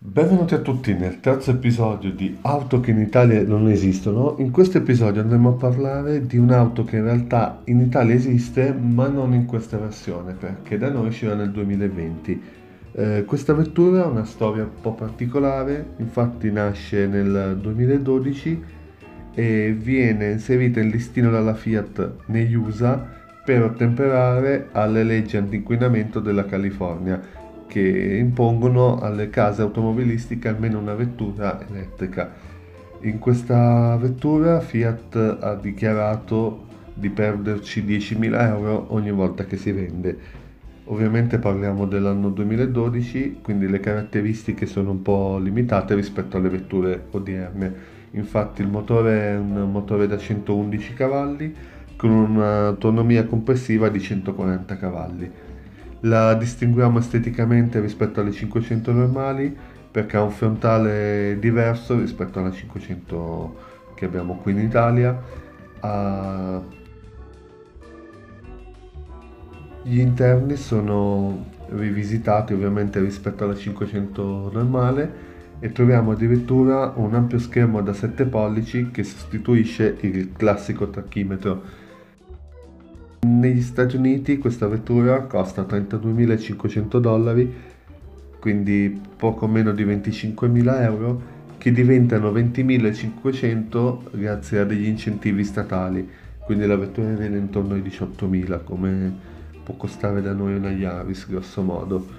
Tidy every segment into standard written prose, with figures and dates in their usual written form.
Benvenuti a tutti nel terzo episodio di Auto che in Italia non esistono. In questo episodio andremo a parlare di un'auto che in realtà in Italia esiste, ma non in questa versione, perché da noi uscirà nel 2020. Questa vettura ha una storia un po' particolare, infatti nasce nel 2012 e viene inserita in listino dalla Fiat negli USA per ottemperare alle leggi anti-inquinamento della California che impongono alle case automobilistiche almeno una vettura elettrica. In questa vettura Fiat ha dichiarato di perderci 10.000 euro ogni volta che si vende. Ovviamente parliamo dell'anno 2012, quindi le caratteristiche sono un po' limitate rispetto alle vetture odierne. Infatti il motore è un motore da 111 cavalli con un'autonomia complessiva di 140 cavalli. La distinguiamo esteticamente rispetto alle 500 normali perché ha un frontale diverso rispetto alla 500 che abbiamo qui in Italia. Gli interni sono rivisitati ovviamente rispetto alla 500 normale e troviamo addirittura un ampio schermo da 7 pollici che sostituisce il classico tachimetro. Negli Stati Uniti questa vettura costa 32.500 dollari, quindi poco meno di 25.000 euro, che diventano 20.500 grazie a degli incentivi statali, quindi la vettura viene intorno ai 18.000, come può costare da noi una Yaris, grosso modo.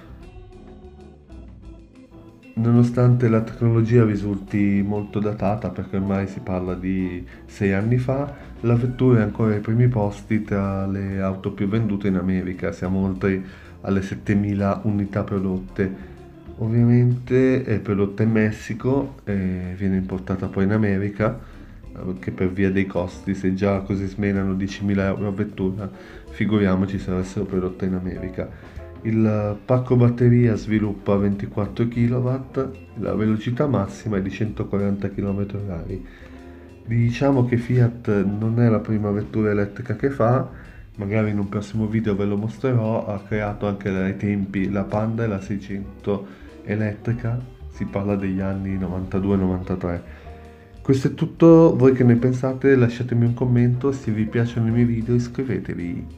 Nonostante la tecnologia risulti molto datata, perché ormai si parla di 6 anni fa, la vettura è ancora ai primi posti tra le auto più vendute in America, siamo oltre alle 7.000 unità prodotte. Ovviamente è prodotta in Messico e viene importata poi in America, che per via dei costi, se già così smenano 10.000 euro a vettura, figuriamoci se avessero prodotta in America. Il pacco batteria sviluppa 24 kW, la velocità massima è di 140 km/h. Diciamo che Fiat non è la prima vettura elettrica che fa, magari in un prossimo video ve lo mostrerò, ha creato anche ai tempi la Panda e la 600 elettrica, si parla degli anni 92-93. Questo è tutto, voi che ne pensate? Lasciatemi un commento, se vi piacciono i miei video iscrivetevi.